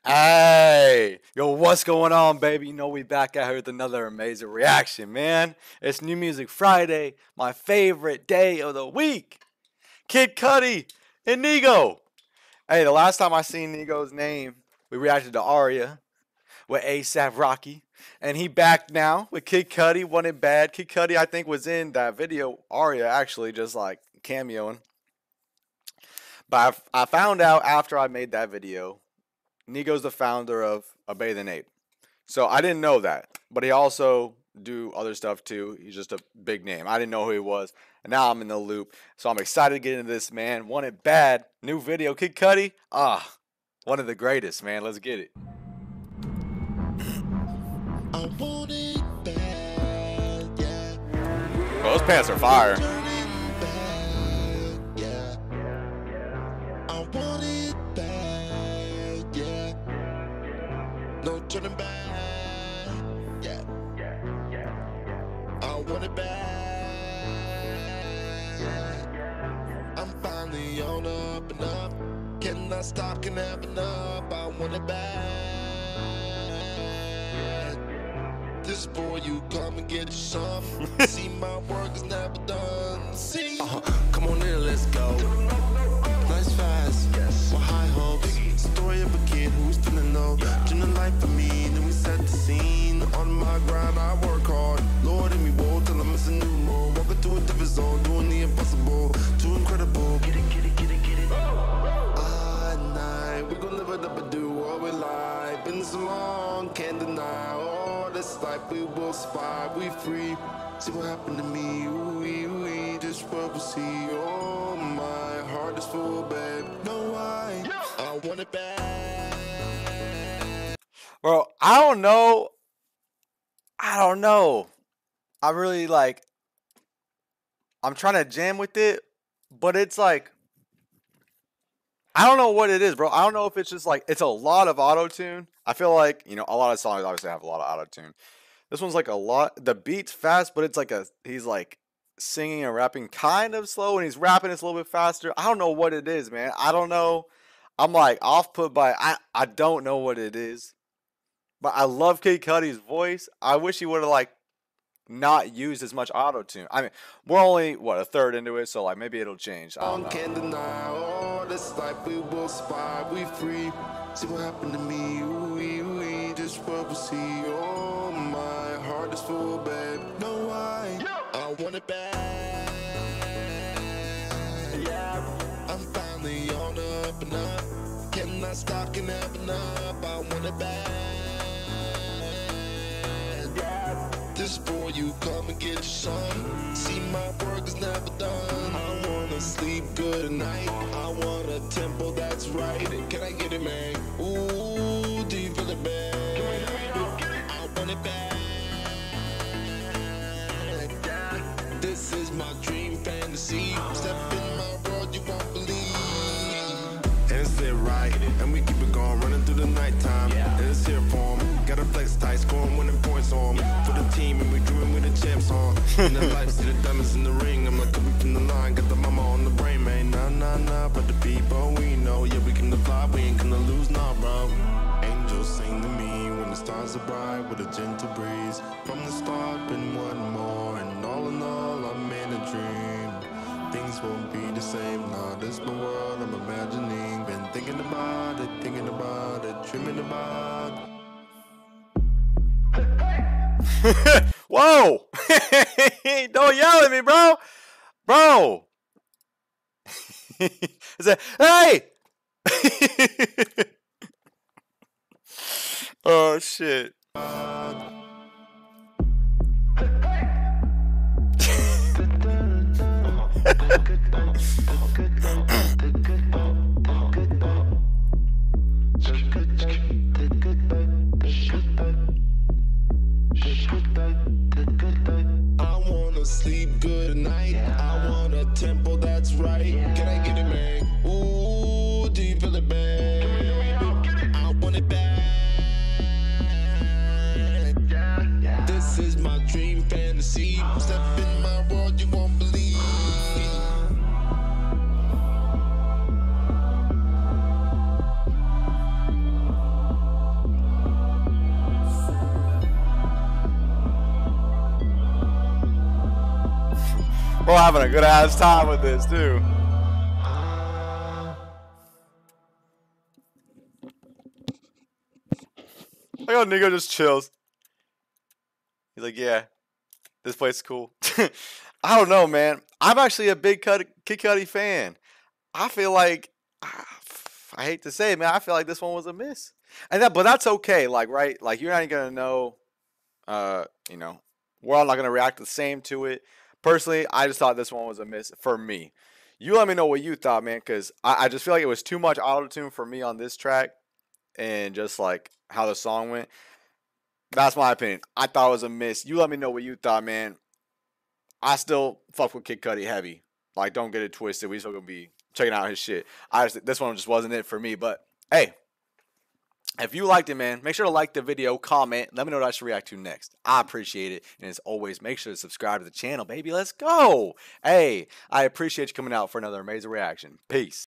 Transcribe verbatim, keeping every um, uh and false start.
Hey, yo, what's going on, baby? You know we back out here with another amazing reaction, man. It's New Music Friday, my favorite day of the week. Kid Cudi and Nigo. Hey, the last time I seen Nigo's name, we reacted to Aria with ASAP Rocky, and he back now with Kid Cudi. Wasn't it bad? Kid Cudi, I think, was in that video. Aria actually just like cameoing, but I, I found out after I made that video. Nigo's the founder of A Bathing Ape. So I didn't know that. But he also do other stuff too. He's just a big name. I didn't know who he was. And now I'm in the loop. So I'm excited to get into this, man. Want it bad. New video. Kid Cudi. Ah, one of the greatest, man. Let's get it. I want it bad, yeah. Oh, those pants are fire. Turn it back, yeah. I want it bad, yeah. No turning back, yeah. I want it bad. I'm finally on up and up. Cannot stop, can have enough. I want it bad. This boy, you come and get some. See, my work is never done. See, uh-huh. Come on in, let's go. Nice fast, yes. With high hopes. Story of a kid who's feeling low. Dream the life for me, then we set the scene. On my grind, I work hard. Lord, in me, whoa, till I'm missing new more. Walking to a different zone, doing the impossible. Too incredible. Get it, get it, get it, get it. Ah, night, we gon' live it up and do what we like. Been so long, can't deny. Oh, this life we will spy, we free. See what happened to me, ooh, ooh, just what we see. Oh, my heart is full, babe. No, I, I want it back. Bro, I don't know. I don't know. I really like. I'm trying to jam with it, but it's like. I don't know what it is, bro. I don't know if it's just like. It's a lot of auto-tune. I feel like, you know, a lot of songs obviously have a lot of auto-tune. This one's like a lot. The beat's fast, but it's like a. He's like singing and rapping kind of slow, and he's rapping it's a little bit faster. I don't know what it is, man. I don't know. I'm like off put by. I I don't know what it is. But I love Kid Cudi's voice. I wish he would have like not used as much auto tune. I mean, we're only what a third into it, so like maybe it'll change. I don't know. Can't deny all this life we will spy, we free. See what happened to me, ooh, ooh, just what we see. Oh, my heart is full, babe. No, I, I want it back. Yeah, I'm finally on up and up. Cannot stop, can have enough. I want it back. This boy, you come and get your son. See, my work is never done. I wanna sleep good at night. I want a tempo that's right. Can I get it, man? Ooh, do you feel it, man? I want it back. This is my dream fantasy. Step in my world, you won't believe. And it's lit right, and we keep it going, running through the nighttime. And it's here for me. Got a flex tight, scoring winning points on me. For the team, and we dreaming with the champs on. In the life, see the diamonds in the ring. I'm like coming from the line, got the mama on the brain, man. Nah, nah, nah, but the people we know, yeah, we can fly, we ain't gonna lose, nah, bro. Angels sing to me when the stars are bright with a gentle breeze. From the start, been one more, and all in all, I'm in a dream. Things won't be the same, nah, this my world I'm imagining. Been thinking about it, thinking about it, dreaming about it. Whoa! Don't yell at me, bro! Bro! Is that, hey! Oh, shit. Sleep good at night. I want a tempo that's right. Can I get it, man? Ooh, do you feel it, man? I want it back. This is my dream fantasy. Step in my world, you won't believe. We're having a good ass time with this too. Look how Nigo just chills. He's like, yeah, this place is cool. I don't know, man. I'm actually a big Cudi, Kid Cudi fan. I feel like, I hate to say it, man, I feel like this one was a miss. And that, but that's okay. Like, right? Like, you're not even gonna know. Uh, you know, we're all not gonna react the same to it. Personally, I just thought this one was a miss for me. You let me know what you thought, man, because I, I just feel like it was too much auto-tune for me on this track, and just like how the song went. That's my opinion. I thought it was a miss. You let me know what you thought, man. I still fuck with Kid Cudi heavy. Like, don't get it twisted. We still gonna be checking out his shit. I just, this one just wasn't it for me. But hey, if you liked it, man, make sure to like the video, comment, let me know what I should react to next. I appreciate it. And as always, make sure to subscribe to the channel, baby. Let's go. Hey, I appreciate you coming out for another amazing reaction. Peace.